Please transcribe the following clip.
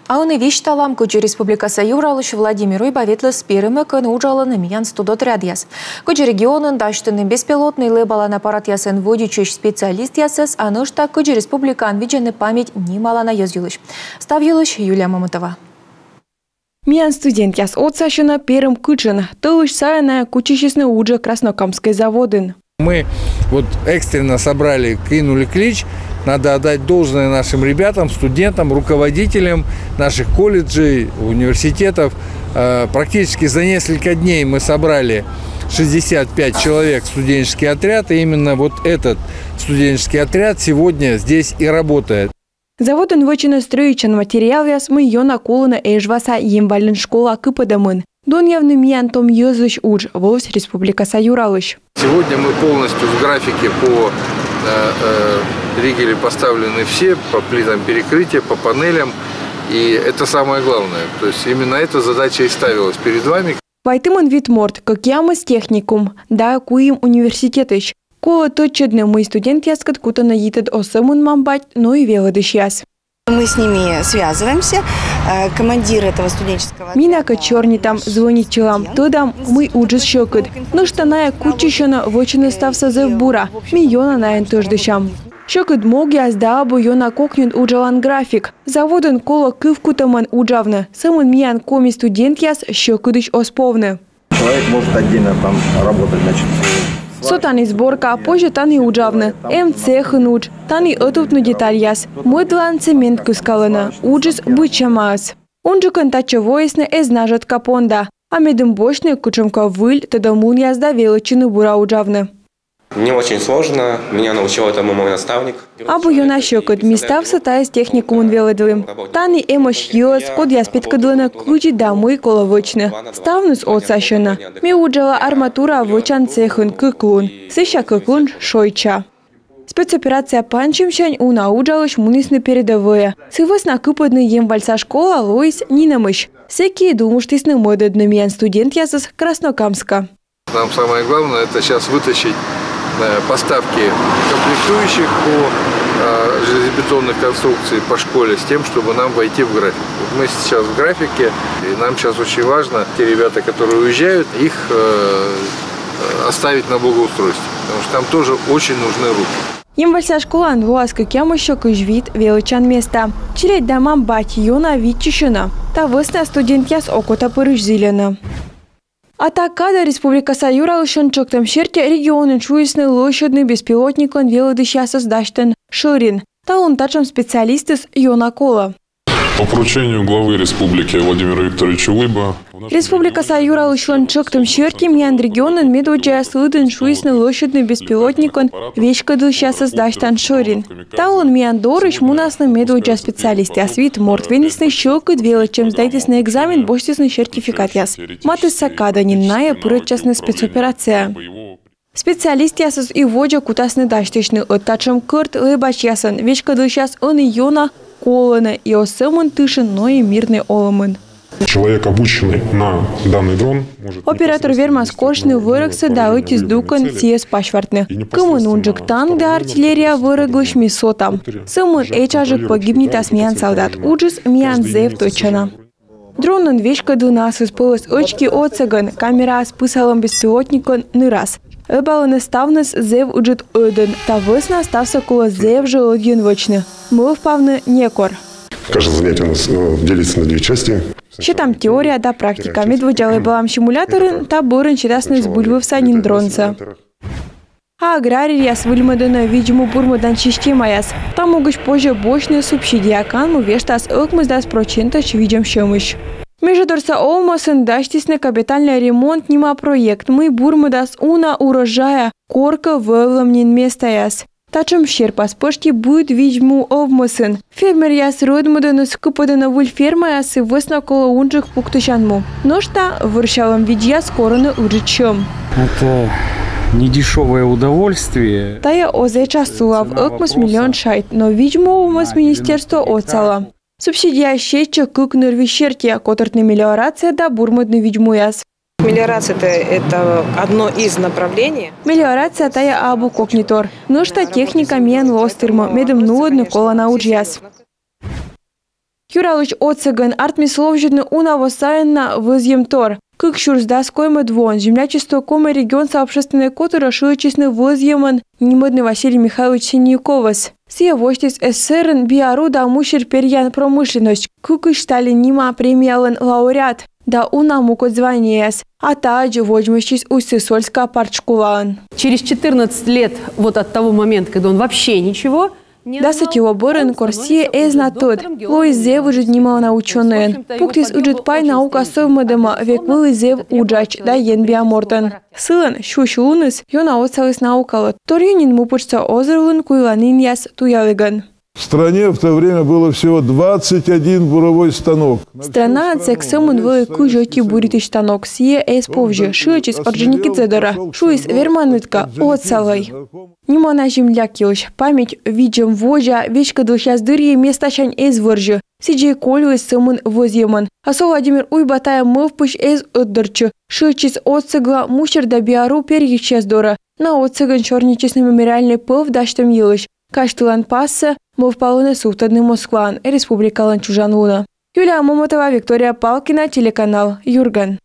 А он и вещь талам, кучу Республикаса Юралыш Владимиру и Баветлес Перемы кын ужаланы миян студотряд яс. Кучу регионын даштыны беспилотный лыбалан аппарат ясын водичуш специалист ясыз, а нышта кучу республикан виджены память немалана ёзюлыш. Став юлыш Юлия Мамытова. Миян студент яс отсашына Перем кычын, тылыш саяная кучищесны уже Краснокамской заводын. Мы вот экстренно собрали, кинули клич. Надо отдать должное нашим ребятам, студентам, руководителям наших колледжей, университетов. Практически за несколько дней мы собрали 65 человек студенческий отряд. И именно вот этот студенческий отряд сегодня здесь и работает. Заводын вычыны строичен материал яс мы ёна колына эжваса емвален школа кыпадамын. Дон явны миян том ёзыш уж, волос Республикаса Юралыш. Сегодня мы полностью в графике по ригели поставлены все, по плитам перекрытия, по панелям. И это самое главное. То есть именно эта задача и ставилась перед вами. Вайтымын Витморт, как ямас техникум, да куим университетыш. Кола точно мы студент яскат кутана йитед осымын мамбать, но и велодыш яс. Мы с ними связываемся. Командир этого студенческого... Минака черни там звонит челам. Тодам мы уджис щекот. Но штаная кучищена вочина ставса зевбура. Миллиона наен тождышам. Щекот мог яс да абу йона кокнют уджалан график. Заводен кола кывкутаман уджавны. Самын миян коми студент яс щекотыш осповны. Человек может отдельно там работать, значит... Сотани сборка, а позже тани уджавны. Цехын уж, тани отутну деталь яс. Мыдлан цемент кыскалына, уджис бычамас. Он же контача воесны эзнажат капонда. А медым бочны кучемка выль, тогда мун язда величины бура уджавны. Мне очень сложно, меня научил этому мой наставник. Абу юна щекот, мистався та с техникумын веледлым. Тани эмош йос, код яспет кадлына ключи домой коловочны. Ставнус отсащена. Ми уджала арматура вочан цехын кыклун. Сыща кыклун шойча. Спецоперация панчимщань уна уджалыш мунисны передовые. Сывыс на кыпадны емвальса школа лоис нинамыш. Секи думуштисны модадны миян студент ясыс Краснокамска. Нам самое главное это сейчас вытащить поставки комплектующих по железобетонных конструкций по школе с тем, чтобы нам войти в график. Вот мы сейчас в графике, и нам сейчас очень важно, те ребята, которые уезжают, их оставить на благоустройстве, потому что там тоже очень нужны руки. Емвальса школа анвуаска кемоща кыжвит величан места. Чилять домам бать юна витчишина. Та высна студент яс окота пырыш зелена. А так, когда Республикаса Юралышын чоктам шерте регионын шуесны лощадный беспилотникон велодыш ясыз даштын Ширин. Та он тачам специалистыс Йона Кола. По поручению главы республики Владимира Викторовича Лыба... Республикаса Юралышын чоктам шерте миян регионын медоджая слыдын шуесны лощадный беспилотникон вещкадыш ясыз даштан Ширин. Та он миян дорыш мунасны медоджая специалист ясвит мортвенисны щелкыд величем сдайтысны экзамен боштисны сертификат яс. Матыс сакада нинная пырычасны спецоперация. Специалист ясыз и воджа кутасны даштышны оттачам кырт лыбач ясын вещкадыш яс он и Йона Колына и осымын тышын, но и мирный олымын. Человек, обученный на данный дрон, может... Оператор вермас кошны вырыксы да үтис дукан сиес пашвартны. Кымын унжик танк да артиллерия вырыглыш мисотам. Сымын эчажик погибнет асмиян солдат. Уджис миян зев точана. Дронын вещкадына сыспылыс очки оцыгын, камера спысалым беспилотникон нырас. Эбалыны ставныс зев уджит ödын, та высна стався кола зев же ödьен вочны. Мы впавны некор. Каждое занятие у нас делится на две части. Щитам теория да практика. Медводжалы балам симуляторын, та борын щитасны сбульвывса ниндронца. А аграрий яс выльмадына видимо бурмадан система яс. Там могуч позже бочны субсидия канму вештас ылкмыз дас проценточ видим щемыш. Междурса олмасын даштисны капитальный ремонт нима проект. Мы бурмадас уна урожая корка вывламнин места яс. Тачым щер паспошти будет видьму овмасын. Фермер яс родмаданы скыпадына вуль ферма ясы высна кола унжих пуктышанму. Но что выршалом видья скороны уджичем. Это недешевое удовольствие. Тая озе часулав ылкмас миллион шайт, но видьму овмас министерство оцала. Субсидия щеча кык нырвищерти, котортны мелиорация да бурмадны видьму яс. Мелиорация – это одно из направлений. Мелиорация тая абу кокнитор. Но что техника мен лостырма, медом нуладны кола науджияс. Юралыч оцеган артмисловжидны унавосаянна вызьем тор. Как шурсдас коймы двон, землячество кома регион сообщественной которой шилочисны вызьеман немыдный Василий Михайлович Синьяковас. Сия вождец СССР биару да мушер перьян промышленность. Кукыш стали нима премиялен лауреат. Да унаму код званиес. А таджи вожмащись уссысольска партшкулан. Через 14 лет вот от того момента, когда он вообще ничего... Да сативо борен корсия эзна тот. Лоис зев ужит нима наученен. Пуктис ужит пай наука совмадема век был зев уджач да ен биамортен. Сылан шушулуныс йона оцалыс наукало. Торюнин мупучца озерлун куйланин яс туялыган. В стране в то время было всего 21 буровой станок. Страна отсексамун велику жоти буритый станок. Сие эс повже. Шилочис орджиники цедора. Шуис верманытка оцалай. Нимана земля килыш. Память виджем вожа. Вечка дылшас дырье места шань эс выржи. Сиджей колюис самун возьеман. Асо Владимир уйбатая мывпыш эс отдырчы. Шилочис отцегла мушер да биару перьичес дора. На отцеган черничесный мемориальный пыл в даштам елыш. Каштылан пасса, мов палыны сухтадны Москван, республикалан Чужан Луна. Юлия Момотова, Виктория Палкина, телеканал Юрган.